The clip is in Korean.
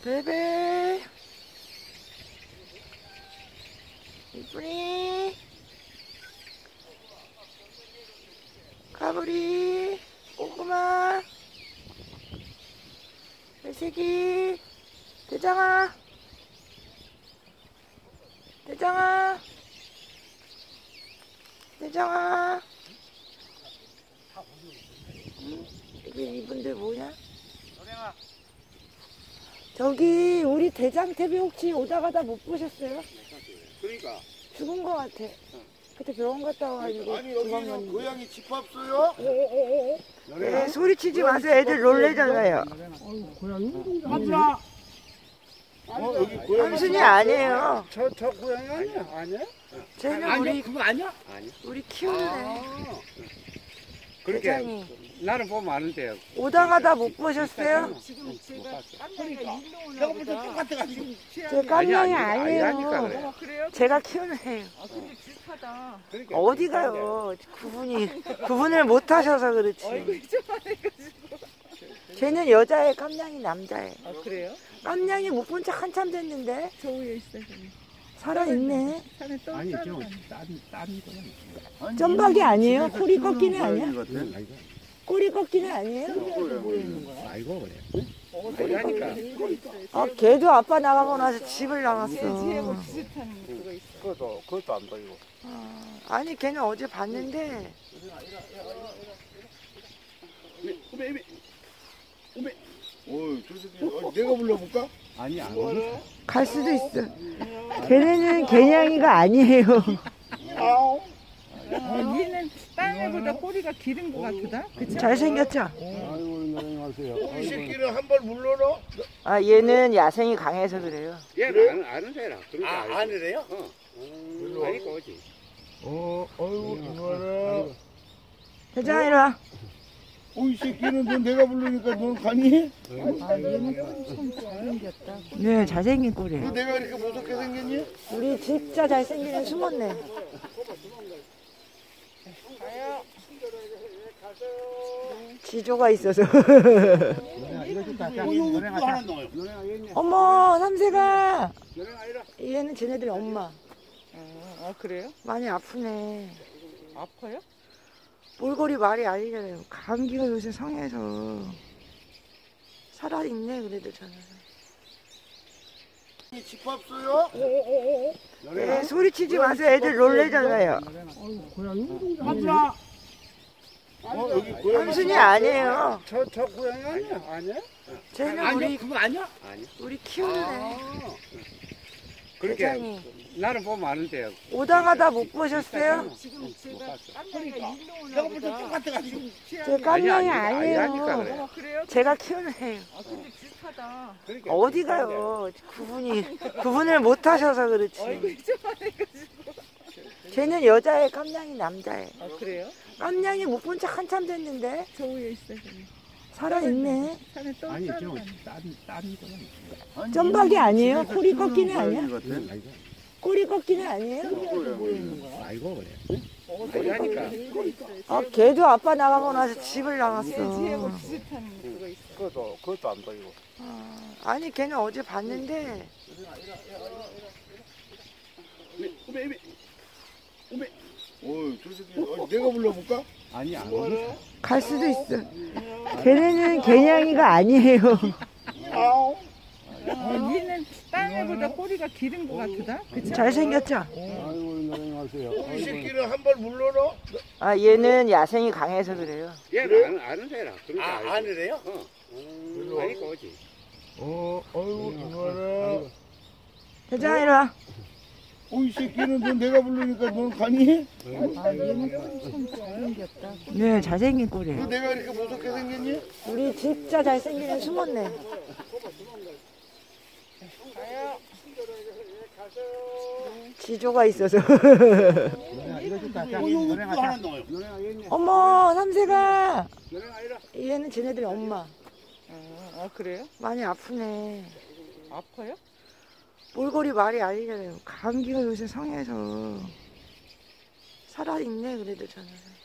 베베 이쁘니 가브리 꼬꼬마 배새끼 대장아 대장아 대장아 응? 이분들 뭐냐? 저기 우리 대장태비 혹시 오다 가다 못 보셨어요? 그러니까 죽은 거 같아. 그때 병원 갔다 와가지고. 아니 여기는 고양이 집합소요? 네, 소리치지 마세요. 애들 놀래잖아요. 고양이 하지마. 여기 고양이 삼순이 아니에요. 저 고양이 아니야? 아니야? 쟤는 아니야? 그거 아니야? 아니. 우리 키우는 애. 그렇게 대장이. 나는 보면 아는데요. 오다 가다 못 보셨어요? 지금 제가 깜냥이가 일로 오나 저번부터 보다. 똑같아가지고. 제 깜냥이 아니라니까 아니에요. 그래. 그래요? 제가 키우는 애예요. 아 근데 비슷하다. 그러니까 어디 가요? 구분을 못 하셔서 그렇지. 얼굴이 좀 안해가지고. 쟤는 여자애, 깜냥이 남자애. 아 그래요? 깜냥이 못 본 지 한참 됐는데 저 위에 있어요. 저기. 살아있네. 산에 떠 아니 있잖아. 딴 거야. 점박이 아니에요? 꼬리 꺾기는 아니야? 아니야? 꼬리 꺾기는 아니에요? 아이고 그래. 아니라니까. 아, 걔도 아빠 나가고 나서 집을 제 나갔어. 지혜하고 비슷한 그거 있어. 그것도 안 보이고. 아니, 걔는 어제 봤는데 저 새끼 내가 불러볼까? 아니 안 오네. 갈 수도 있어. 걔네는 개냥이가 아니에요. 얘는 다른 애보다 꼬리가 기른 것 같다. 그쵸? 잘생겼죠? 아이고 안녕하세요. 이 새끼는 한 발 물러러? 아, 얘는 야생이 강해서 그래요. 얘는 아는 애라. 그러니까 아니래요? 아니까 오지. 아이고 이거라. 대장아, 이리 와. 이 새끼는 너 내가 부르니까 넌 가니? 아 얘는 좀 잘생겼다. 네, 잘생긴 꼴이에요. 너 내가 이렇게 무섭게 생겼니? 우리 진짜 잘생긴 애 숨었네. 지조가 있어서. 어머, 삼세가. 얘는 쟤네들 엄마. 아 그래요? 많이 아프네. 아파요? 몰골이 말이 아니잖아요. 감기가 요새 성해서. 살아있네, 그래도 저는. 집합소요? 네, 소리치지 마세요. 애들 놀래잖아요. 고양이 하지마. 여기 고양이 삼순이 아니에요. 저 고양이 아니야? 아니야? 쟤는 우리, 그거 아니야? 아니. 우리 키우는 애. 그렇게 대장이. 나는 보면 아는데요. 오다 가다 못 보셨어요? 지금 제가 깜냥이가 일로 오나 저번부터 보다. 똑같아가지고. 제 깜냥이 아니라니까 아니에요. 그래. 그래요? 제가 키우는 애예요. 아 근데 비슷하다. 그러니까 어디 가요? 구분을 못 하셔서 그렇지. 얼굴이 좀 안해가지고. 쟤는 여자애, 깜냥이 남자애. 아 그래요? 깜냥이 못 본 지 한참 됐는데 저 위에 있어요. 저기. 살아있네. 산에 떠 아니 있잖아. 딴 거야. 점박이 아니에요? 꼬리 꺾기는 아니야? 아이고. 꼬리 꺾기는 아니에요? 아이고 그래. 아니라니까. 아, 걔도 아빠 나가고 나서 집을 제 나갔어. 지혜하고 비슷한 그거 있어. 그것도 안 보이고. 아니, 걔는 어제 봤는데 저 새끼 내가 불러볼까? 아니 안 오네. 갈 수도 있어. 걔네는 개냥이가 아니에요. 얘는 다른 애보다 꼬리가 기른 것 같다. 그쵸? 잘생겼죠? 아이고 안녕하세요. 이 새끼는 한 발 물러러? 아, 얘는 야생이 강해서 그래요. 얘는 아는 애라. 그러니까 아니래요? 아니까 오지. 아이고 이거라. 대장아, 이리 와. 이 새끼는 너 내가 부르니까 넌 가니? 아 얘는 좀 잘생겼다. 네, 잘생긴 너 꼴이에요. 내가 이렇게 무섭게 생겼니? 우리 진짜 잘생긴 애 숨었네. 지조가 있어서. 어머, 삼세가. 얘는 쟤네들 엄마. 아 그래요? 많이 아프네. 아파요? 몰골이 말이 아니잖아요. 감기가 요새 성해서. 살아있네, 그래도 저는.